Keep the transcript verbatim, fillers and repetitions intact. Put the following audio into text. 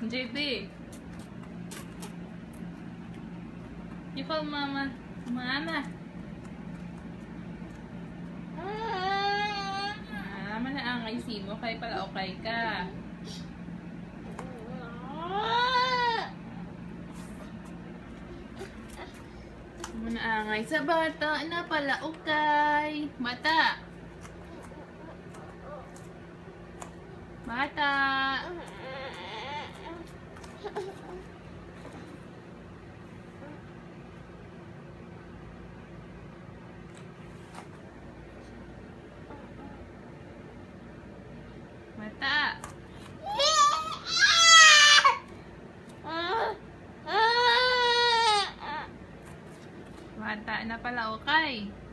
J B. You call mama. Mama. Ah, manaangay si mo. Kaya pala okay ka. Manaangay sa bata na pala okay. Bata. Bata. Bata. Bata na pala okay.